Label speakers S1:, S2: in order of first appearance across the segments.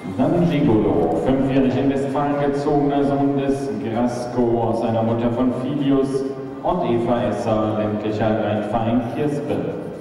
S1: Dann Gigolo, 5-jährig in Westfalen gezogener Sohn des Grasko aus seiner Mutter von Filius und Eva Esser, ländlicher Reitverein Kirspe.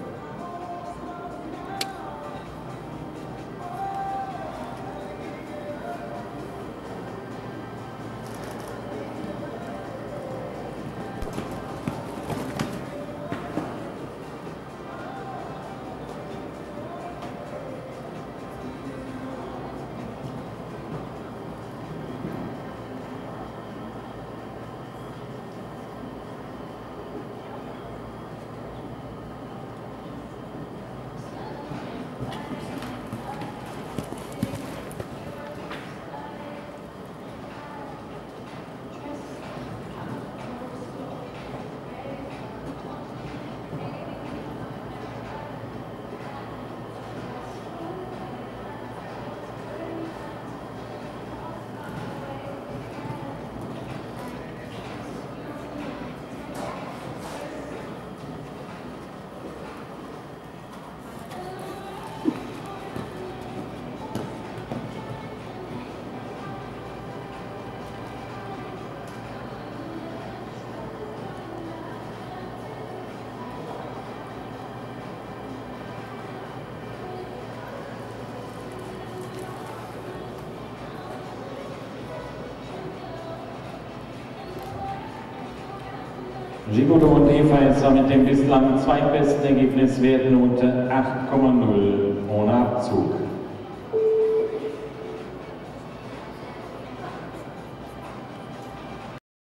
S1: Gigolo und Eva Esser mit dem bislang zweitbesten Ergebnis werden unter 8,0 ohne Abzug.